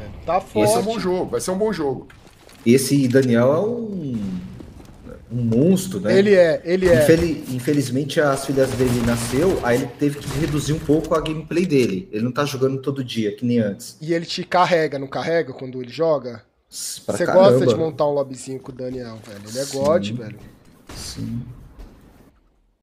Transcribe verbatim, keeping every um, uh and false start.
velho. Tá Vai ser um forte. bom jogo, vai ser um bom jogo. Esse Daniel é um, um monstro, né? Ele é, ele é. Infeli- Infelizmente as filhas dele nasceu, aí ele teve que reduzir um pouco a gameplay dele. Ele não tá jogando todo dia, que nem antes. E ele te carrega, não carrega quando ele joga? S- Pra Você gosta de caramba. montar um lobbyzinho com o Daniel, velho. Ele é God, Sim, velho. sim.